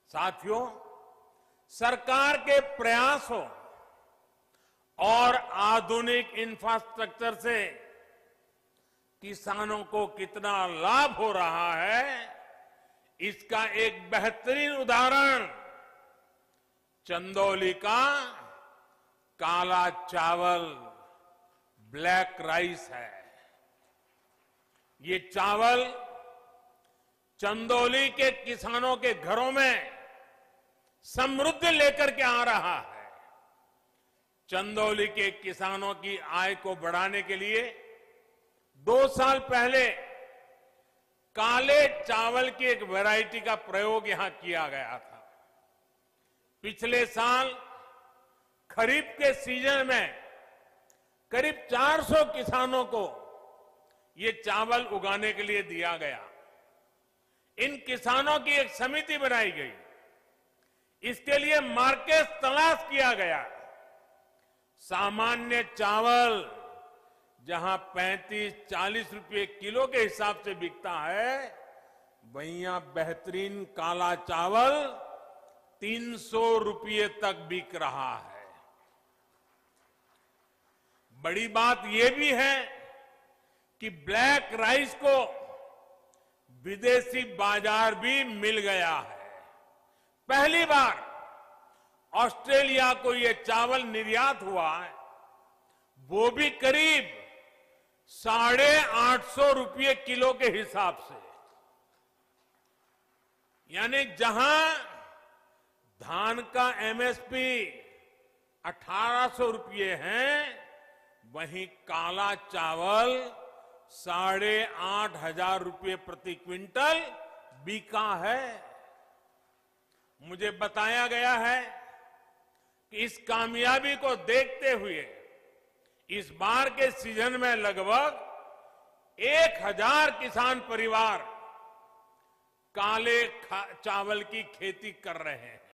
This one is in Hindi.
साथियों, सरकार के प्रयासों और आधुनिक इंफ्रास्ट्रक्चर से किसानों को कितना लाभ हो रहा है, इसका एक बेहतरीन उदाहरण चंदौली का काला चावल, ब्लैक राइस है। ये चावल चंदौली के किसानों के घरों में समृद्धि लेकर के आ रहा है। चंदौली के किसानों की आय को बढ़ाने के लिए 2 साल पहले काले चावल की एक वैरायटी का प्रयोग यहां किया गया था। पिछले साल खरीफ के सीजन में करीब 400 किसानों को ये चावल उगाने के लिए दिया गया। इन किसानों की एक समिति बनाई गई, इसके लिए मार्केट तलाश किया गया। सामान्य चावल जहां 35-40 रुपए किलो के हिसाब से बिकता है, वहीं यहां बेहतरीन काला चावल 300 रुपये तक बिक रहा है। बड़ी बात यह भी है कि ब्लैक राइस को विदेशी बाजार भी मिल गया है। पहली बार ऑस्ट्रेलिया को यह चावल निर्यात हुआ है, वो भी करीब 850 रुपये किलो के हिसाब से। यानी जहां धान का एमएसपी 1800 रुपये है, वहीं काला चावल 8,500 रुपये प्रति क्विंटल बिका है। मुझे बताया गया है कि इस कामयाबी को देखते हुए इस बार के सीजन में लगभग 1000 किसान परिवार काले चावल की खेती कर रहे हैं।